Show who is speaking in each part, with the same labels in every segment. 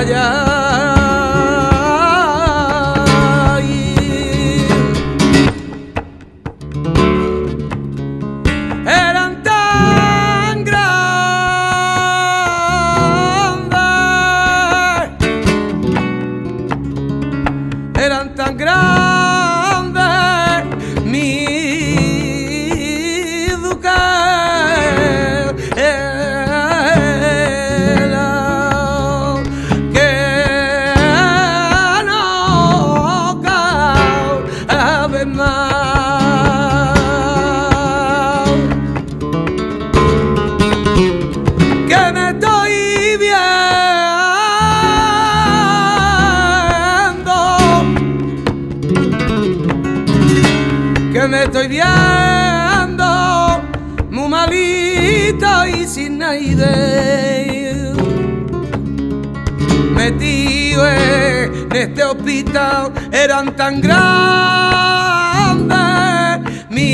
Speaker 1: Eran tan grandes mi duque, que no cabe más, que me estoy que me estoy viendo muy malito y sin aire, metido en este hospital. Eran tan grandes mi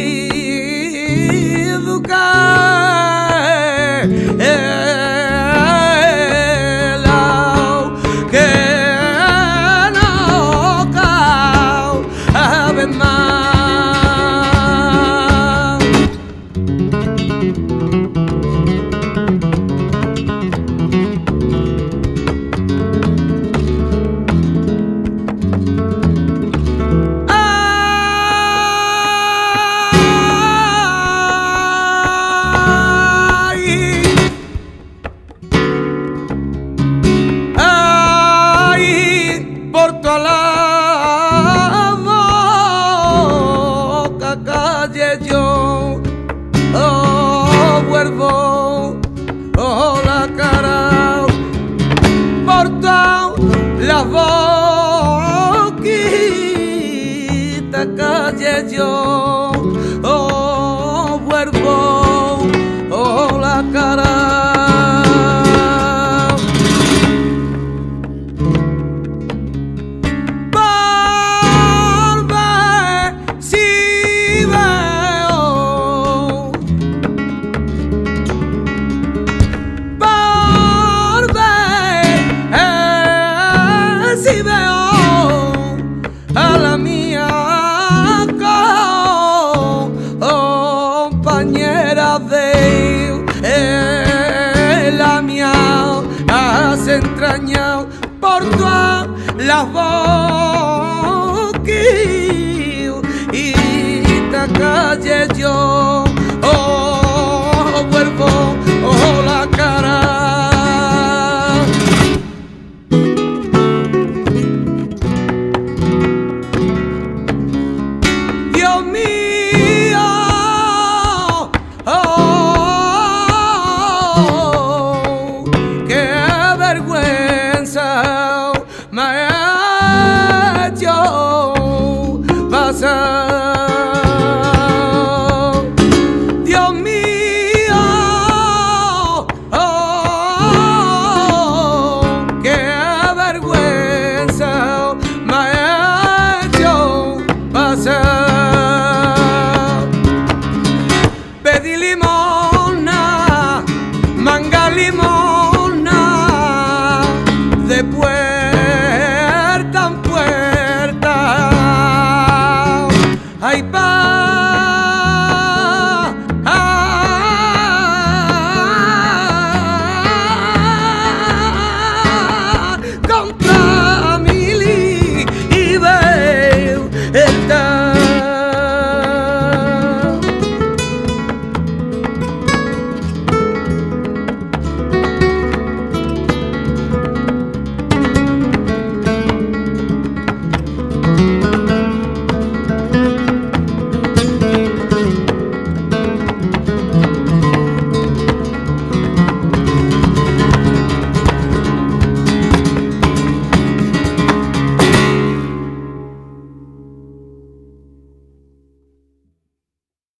Speaker 1: duque, que no cabe más. Por toda la boca calle yo vuelvo la cara, por toda la boquita calle yo vuelvo la cara. Si veo a la mía compañera de la mía, has entrañado por toda la boquita y esta calle yo